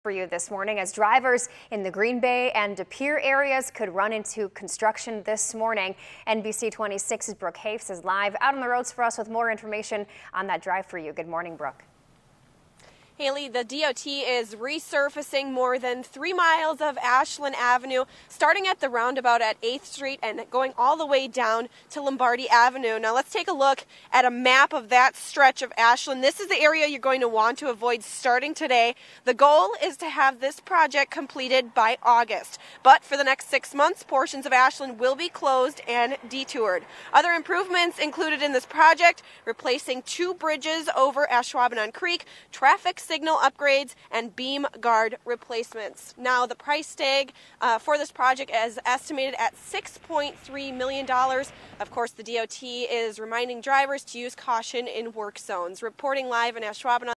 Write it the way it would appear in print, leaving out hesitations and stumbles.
for you this morning as drivers in the Green Bay and De Pere areas could run into construction this morning. NBC 26's Brooke Hafes is live out on the roads for us with more information on that drive for you. Good morning, Brooke. Haley, the DOT is resurfacing more than 3 miles of Ashland Avenue, starting at the roundabout at 8th Street and going all the way down to Lombardi Avenue. Now let's take a look at a map of that stretch of Ashland. This is the area you're going to want to avoid starting today. The goal is to have this project completed by August. But for the next 6 months, portions of Ashland will be closed and detoured. Other improvements included in this project: replacing 2 bridges over Ashwaubenon Creek, traffic signal upgrades, and beam guard replacements. Now, the price tag for this project is estimated at $6.3 million. Of course, the DOT is reminding drivers to use caution in work zones. Reporting live in Ashwaubenon.